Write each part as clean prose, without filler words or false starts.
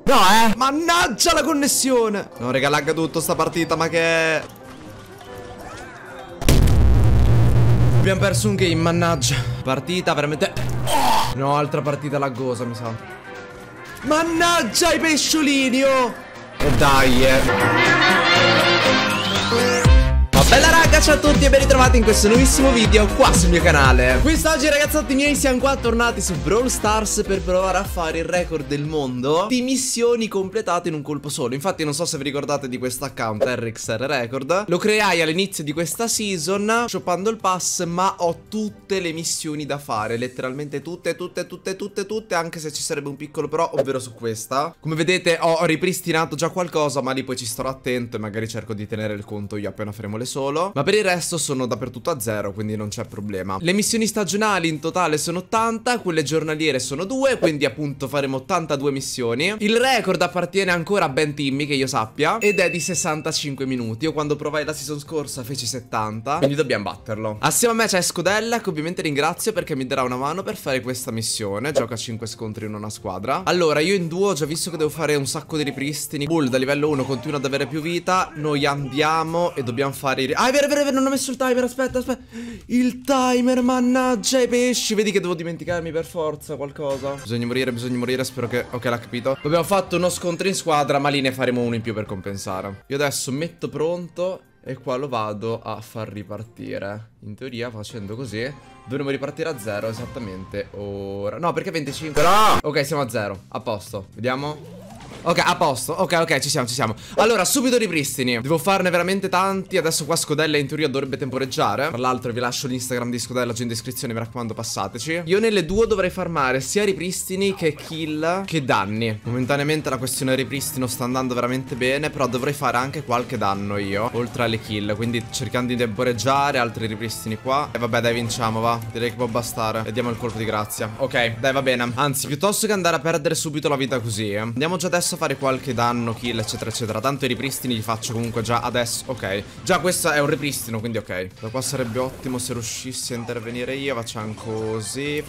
No, mannaggia la connessione. No, raga, lagga tutto sta partita, ma che... Abbiamo perso un game, mannaggia. Partita veramente... No, altra partita laggosa, mi sa. Mannaggia i pesciolini, oh. E dai, Bella raga, ciao a tutti e ben ritrovati in questo nuovissimo video qua sul mio canale. Quest'oggi ragazzotti miei siamo qua tornati su Brawl Stars per provare a fare il record del mondo di missioni completate in un colpo solo. Infatti non so se vi ricordate di questo account RXR Record. Lo creai all'inizio di questa season shoppando il pass, ma ho tutte le missioni da fare, letteralmente tutte, anche se ci sarebbe un piccolo però, ovvero su questa. Come vedete ho ripristinato già qualcosa, ma lì poi ci starò attento e magari cerco di tenere il conto io appena faremo le solo. Ma per il resto sono dappertutto a zero, quindi non c'è problema. Le missioni stagionali in totale sono 80, quelle giornaliere sono 2, quindi appunto faremo 82 missioni. Il record appartiene ancora a Ben Timmy, che io sappia, ed è di 65 minuti. Io quando provai la season scorsa feci 70, quindi dobbiamo batterlo. Assieme a me c'è Scodella, che ovviamente ringrazio perché mi darà una mano per fare questa missione. Gioca a 5 scontri in una squadra. Allora, io in duo ho già visto che devo fare un sacco di ripristini. Bull da livello 1 continua ad avere più vita. Noi andiamo e dobbiamo fare ah, è vero, non ho messo il timer, aspetta. Il timer, mannaggia i pesci. Vedi che devo dimenticarmi per forza qualcosa. Bisogna morire, spero che... Ok, l'ha capito. Abbiamo fatto uno scontro in squadra, ma lì ne faremo uno in più per compensare. Io adesso metto pronto e qua lo vado a far ripartire. In teoria facendo così dovremmo ripartire a 0 esattamente ora. No, perché 25? No! Ok, siamo a 0, a posto. Vediamo. Ok, a posto, ok, ci siamo. Allora, subito ripristini. Devo farne veramente tanti. Adesso qua Scodella in teoria dovrebbe temporeggiare. Tra l'altro vi lascio l'Instagram di Scodella giù in descrizione, mi raccomando passateci. Io nelle due dovrei farmare sia ripristini che kill che danni. Momentaneamente la questione ripristino sta andando veramente bene, però dovrei fare anche qualche danno io, oltre alle kill. Quindi cercando di temporeggiare, altri ripristini qua. E vabbè dai, vinciamo, va. Direi che può bastare. E diamo il colpo di grazia. Ok, dai, va bene. Anzi, piuttosto che andare a perdere subito la vita così, andiamo già adesso a fare qualche danno, kill eccetera. Tanto i ripristini li faccio comunque già adesso. Ok, già questo è un ripristino, quindi ok. Da qua sarebbe ottimo se riuscissi a intervenire io. Facciamo così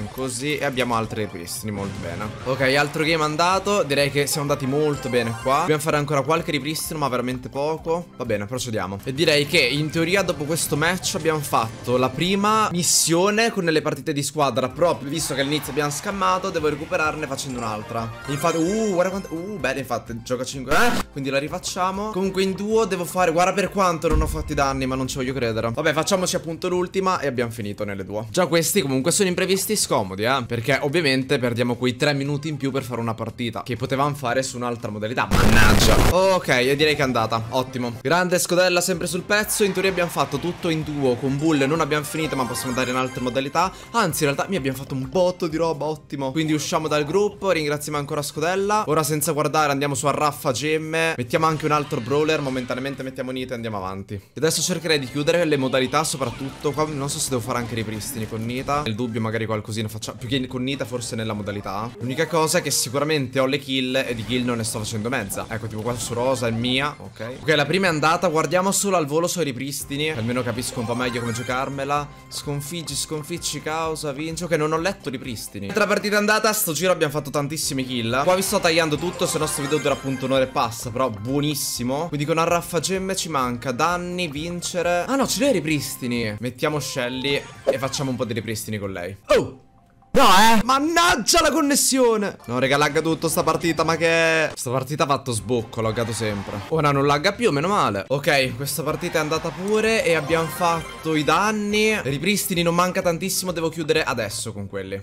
e abbiamo altri ripristini, molto bene. Ok, altro game andato. Direi che siamo andati molto bene qua. Dobbiamo fare ancora qualche ripristino, ma veramente poco. Va bene, procediamo. E direi che in teoria dopo questo match abbiamo fatto la prima missione con le partite di squadra. Proprio visto che all'inizio abbiamo scammato, devo recuperarne facendo un'altra. Infatti, guarda quanto... bene, infatti, gioca 5. Quindi la rifacciamo. Comunque in duo devo fare... Guarda per quanto non ho fatti danni, ma non ci voglio credere. Vabbè, facciamoci appunto l'ultima e abbiamo finito nelle duo. Già questi comunque sono imprevisti scomodi, perché ovviamente perdiamo quei 3 minuti in più per fare una partita che potevamo fare su un'altra modalità. Mannaggia. Ok, e direi che è andata. Ottimo. Grande Scodella sempre sul pezzo. In teoria abbiamo fatto tutto in duo. Con Bull non abbiamo finito, ma possiamo andare in altre modalità. Anzi, in realtà mi abbiamo fatto un botto di roba. Ottimo. Quindi usciamo dal gruppo. Ringraziamo ancora Scodella. Ora senza guardare andiamo su Arraffa Gemme. Mettiamo anche un altro brawler. Momentaneamente mettiamo Nita e andiamo avanti. E adesso cercherei di chiudere le modalità. Soprattutto qua non so se devo fare anche ripristini con Nita. Nel dubbio magari qualcosina facciamo. Più che con Nita forse nella modalità. L'unica cosa è che sicuramente ho le kill e di kill non ne sto facendo mezza. Ecco, tipo qua su Rosa è mia. Ok, la prima è andata. Guardiamo solo al volo sui ripristini, almeno capisco un po' meglio come giocarmela. Sconfiggi causa, vinci. Ok, non ho letto ripristini. Altra partita è andata. Sto giro abbiamo fatto tantissime kill. Qua vi sto tagliando tutto, se no sto video dura appunto un'ora e passa. Però buonissimo. Quindi con Arraffa Gemme ci manca danni, vincere. Ah no, ce li hai ripristini. Mettiamo Shelly e facciamo un po' di ripristini con lei. Oh! No, mannaggia la connessione. No, raga, lagga tutto sta partita, ma che... Sta partita ha fatto sbocco, laggato sempre. Ora non lagga più, meno male. Ok, questa partita è andata pure e abbiamo fatto i danni. Ripristini non manca tantissimo, devo chiudere adesso con quelli.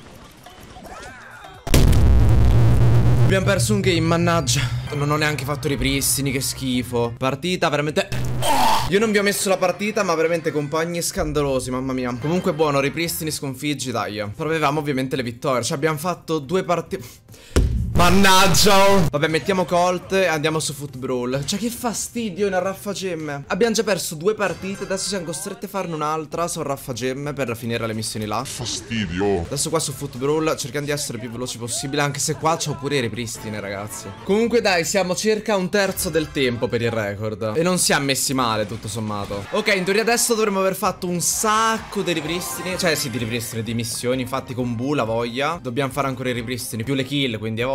Abbiamo perso un game, mannaggia. Non ho neanche fatto ripristini, che schifo. Partita veramente... Io non vi ho messo la partita, ma veramente compagni scandalosi, mamma mia. Comunque buono, ripristini, sconfiggi, dai. Però avevamo ovviamente le vittorie. Cioè abbiamo fatto 2 partite... Mannaggia. Vabbè, mettiamo Colt e andiamo su Foot Brawl. Cioè che fastidio in Arraffa Gemme. Abbiamo già perso 2 partite, adesso siamo costretti a farne un'altra su Arraffa Gemme per finire le missioni là. Fastidio. Adesso qua su Foot Brawl cerchiamo di essere più veloci possibile, anche se qua c'ho pure i ripristini, ragazzi. Comunque dai, siamo circa un terzo del tempo per il record e non siamo messi male tutto sommato. Ok, in teoria adesso dovremmo aver fatto un sacco di ripristini. Cioè sì, di ripristini, di missioni. Infatti con Bu la voglia. Dobbiamo fare ancora i ripristini più le kill, quindi a voglia.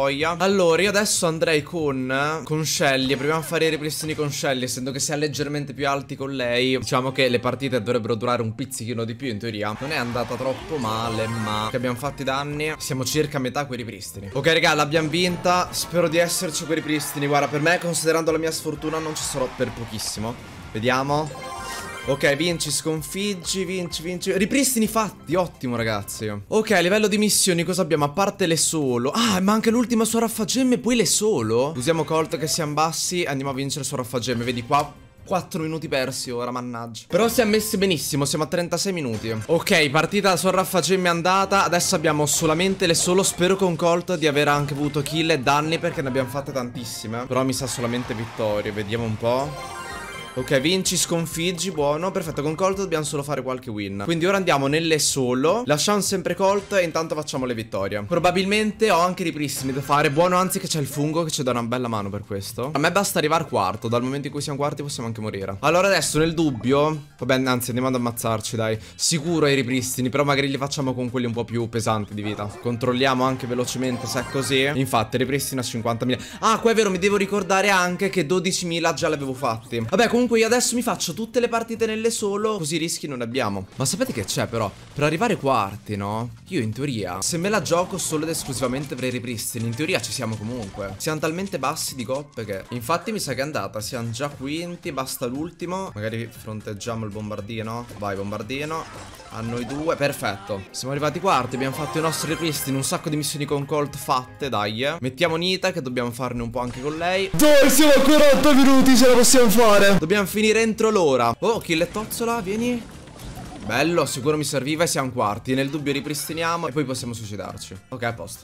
voglia. Allora, io adesso andrei con Shelly. Proviamo a fare i ripristini con Shelly, essendo che si è leggermente più alti con lei. Diciamo che le partite dovrebbero durare un pizzichino di più in teoria. Non è andata troppo male, ma che abbiamo fatto i danni. Siamo circa a metà quei ripristini. Ok raga, l'abbiamo vinta. Spero di esserci quei ripristini. Guarda, per me, considerando la mia sfortuna, non ci sarò per pochissimo. Vediamo. Ok, vinci, sconfiggi, vinci. Ripristini fatti, ottimo ragazzi. Ok, a livello di missioni cosa abbiamo? A parte le solo. Ah, ma anche l'ultima su raffagemme, poi le solo. Usiamo Colt che siamo bassi e andiamo a vincere su raffagemme. Vedi qua 4 minuti persi ora, mannaggia. Però siamo messi benissimo, siamo a 36 minuti. Ok, partita su raffagemme andata. Adesso abbiamo solamente le solo. Spero con Colt di aver anche avuto kill e danni, perché ne abbiamo fatte tantissime. Però mi sa solamente vittorie, vediamo un po'. Ok, vinci, sconfiggi, buono. Perfetto, con Colt dobbiamo solo fare qualche win. Quindi ora andiamo nelle solo. Lasciamo sempre Colt e intanto facciamo le vittorie. Probabilmente ho anche ripristini da fare. Buono, anzi che c'è il fungo che ci dà una bella mano per questo. A me basta arrivare quarto. Dal momento in cui siamo quarti possiamo anche morire. Allora adesso nel dubbio, vabbè, anzi andiamo ad ammazzarci, dai. Sicuro ai ripristini, però magari li facciamo con quelli un po' più pesanti di vita. Controlliamo anche velocemente se è così. Infatti ripristino a 50.000. Ah, qua è vero, mi devo ricordare anche che 12.000 già l'avevo fatti. Vabbè, comunque io adesso mi faccio tutte le partite nelle solo, così rischi non ne abbiamo. Ma sapete che c'è però? Per arrivare quarti, no? Io in teoria, se me la gioco solo ed esclusivamente per i ripristini, in teoria ci siamo comunque. Siamo talmente bassi di coppe che infatti mi sa che è andata. Siamo già quinti, basta l'ultimo. Magari fronteggiamo il bombardino. Vai bombardino. A noi due, perfetto. Siamo arrivati quarti, abbiamo fatto i nostri ripristini. Un sacco di missioni con Colt fatte, dai. Mettiamo Nita che dobbiamo farne un po' anche con lei. Dai, siamo a 40 minuti, ce la possiamo fare. Dobbiamo finire entro l'ora. Oh, kill e Tozzola, vieni. Bello, sicuro mi serviva e siamo quarti. Nel dubbio ripristiniamo e poi possiamo suicidarci. Ok, a posto.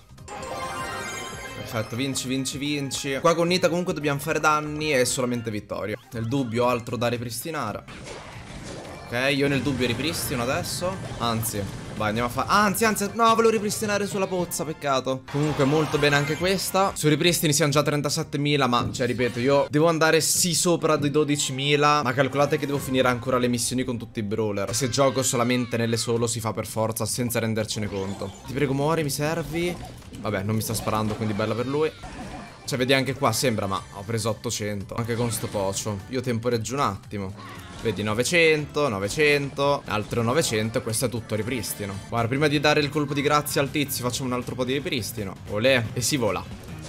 Perfetto, vinci. Qua con Nita comunque dobbiamo fare danni e solamente vittorie. Nel dubbio altro da ripristinare. Ok, io nel dubbio ripristino adesso. Anzi, vai, andiamo a fare. Anzi, no, volevo ripristinare sulla pozza, peccato. Comunque molto bene anche questa. Sui ripristini siamo già a 37.000. Ma, cioè, ripeto, io devo andare sì sopra di 12.000. Ma calcolate che devo finire ancora le missioni con tutti i brawler. Se gioco solamente nelle solo si fa per forza, senza rendercene conto. Ti prego, muori, mi servi. Vabbè, non mi sta sparando, quindi bella per lui. Cioè, vedi anche qua, sembra, ma ho preso 800. Anche con sto pocio. Io temporeggio un attimo. Vedi, 900, altro 900 e questo è tutto ripristino. Guarda, prima di dare il colpo di grazia al tizio facciamo un altro po' di ripristino. Olè, e si vola.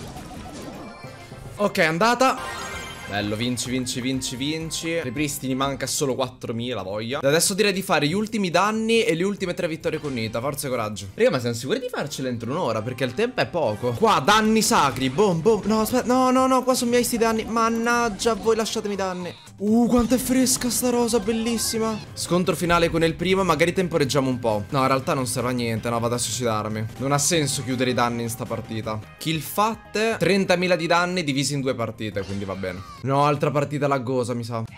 Ok, è andata. Bello, vinci. Ripristini, manca solo 4.000, voglia. Adesso direi di fare gli ultimi danni e le ultime 3 vittorie con Nita. Forza e coraggio. Raga, ma siamo sicuri di farcela entro un'ora? Perché il tempo è poco. Qua, danni sacri, boom. No, aspetta, no, qua sono miei sti danni. Mannaggia, voi lasciatemi danni. Quanto è fresca sta rosa, bellissima. Scontro finale con il primo, magari temporeggiamo un po'. No, in realtà non serve a niente, no, vado a suicidarmi. Non ha senso chiudere i danni in sta partita. Kill fatte, 30.000 di danni divisi in 2 partite, quindi va bene. No, altra partita laggosa, mi sa.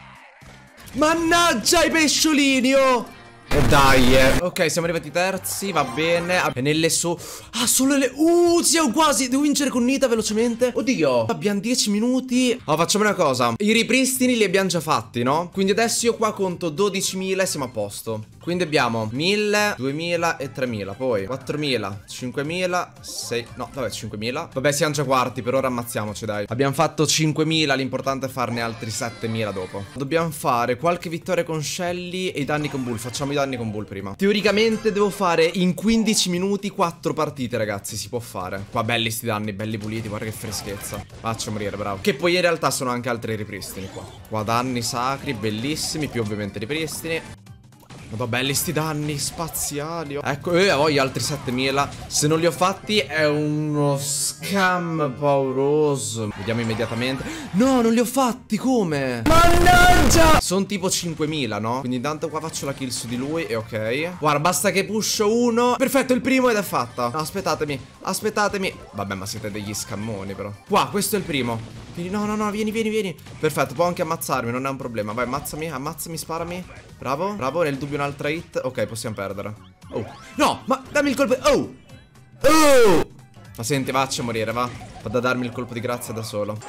Mannaggia i pesciolini, oh! E dai, ok, siamo arrivati terzi, va bene. E nelle solo le... siamo quasi. Devo vincere con Nita velocemente. Oddio, abbiamo 10 minuti. Facciamo una cosa. I ripristini li abbiamo già fatti, no? Quindi adesso io qua conto 12.000 e siamo a posto. Quindi abbiamo 1.000, 2.000 e 3.000. Poi 4.000, 5.000, 6... No, vabbè, 5.000. Vabbè, siamo già quarti, per ora ammazziamoci, dai. Abbiamo fatto 5.000, l'importante è farne altri 7.000 dopo. Dobbiamo fare qualche vittoria con Shelly e i danni con Bull. Facciamo i danni con Bull prima. Teoricamente devo fare in 15 minuti 4 partite, ragazzi. Si può fare. Qua belli sti danni, belli puliti. Guarda che freschezza. Faccio morire, bravo. Che poi in realtà sono anche altri ripristini qua. Qua danni sacri, bellissimi. Più ovviamente ripristini. Ma belli sti danni spaziali. Ecco, voglio altri 7.000. Se non li ho fatti è uno scam pauroso. Vediamo immediatamente. No, non li ho fatti, come? Mannaggia! Sono tipo 5.000, no? Quindi intanto qua faccio la kill su di lui e ok. Guarda, basta che pusho uno. Perfetto, il primo ed è fatta. No, aspettatemi. Vabbè, ma siete degli scammoni però. Qua, questo è il primo. No, vieni. Perfetto, può anche ammazzarmi, non è un problema. Vai, ammazzami, sparami. Bravo, nel dubbio un'altra hit. Ok, possiamo perdere. Oh, no, ma dammi il colpo. Oh. Ma senti, faccia morire, va. Vado a darmi il colpo di grazia da solo.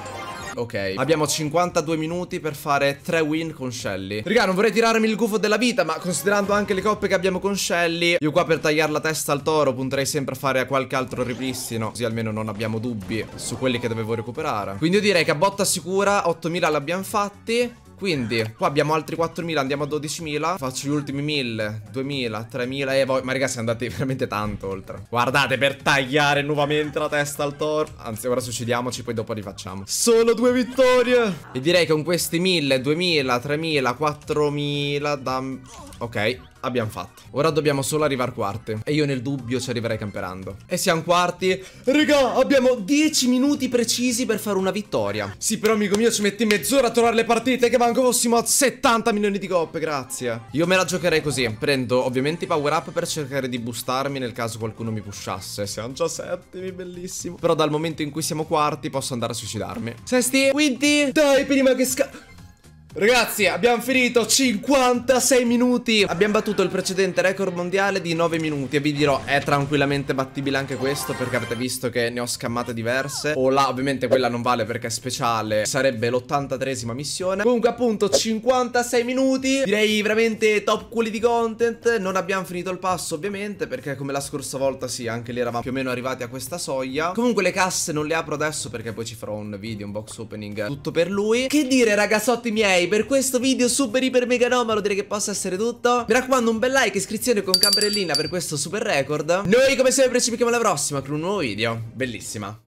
Ok, abbiamo 52 minuti per fare 3 win con Shelly. Raga, non vorrei tirarmi il gufo della vita, ma considerando anche le coppe che abbiamo con Shelly, io qua per tagliare la testa al toro punterei sempre a fare qualche altro ripristino, così almeno non abbiamo dubbi su quelli che dovevo recuperare. Quindi io direi che a botta sicura 8000 l'abbiamo fatti. Quindi qua abbiamo altri 4000, andiamo a 12000. Faccio gli ultimi 1000, 2000, 3000 e poi, ma ragazzi siamo andati veramente tanto oltre. Guardate, per tagliare nuovamente la testa al toro. Anzi, ora suicidiamoci, poi dopo rifacciamo. Solo 2 vittorie. E direi che con questi 1000, 2000, 3000, 4000 ok, abbiamo fatto. Ora dobbiamo solo arrivare quarti. E io nel dubbio ci arriverei camperando. E siamo quarti. Raga, abbiamo 10 minuti precisi per fare una vittoria. Sì, però amico mio ci metti mezz'ora a trovare le partite. Che manco fossimo a 70 milioni di coppe, grazie. Io me la giocherei così. Prendo ovviamente i power up per cercare di boostarmi nel caso qualcuno mi pushasse. Siamo già settimi, bellissimo. Però dal momento in cui siamo quarti posso andare a suicidarmi. Sesti, quinti. Dai, prima che Ragazzi, abbiamo finito 56 minuti. Abbiamo battuto il precedente record mondiale di 9 minuti. E vi dirò, è tranquillamente battibile anche questo, perché avete visto che ne ho scammate diverse. O là, ovviamente quella non vale perché è speciale. Sarebbe l'83esima missione. Comunque appunto 56 minuti. Direi veramente top quality content. Non abbiamo finito il passo ovviamente, perché come la scorsa volta sì, anche lì eravamo più o meno arrivati a questa soglia. Comunque le casse non le apro adesso, perché poi ci farò un video, un box opening tutto per lui. Che dire ragazzotti miei, per questo video super iper mega anomalo direi che possa essere tutto. Mi raccomando, un bel like, iscrizione con campanellina per questo super record. Noi come sempre ci vediamo alla prossima con un nuovo video. Bellissima.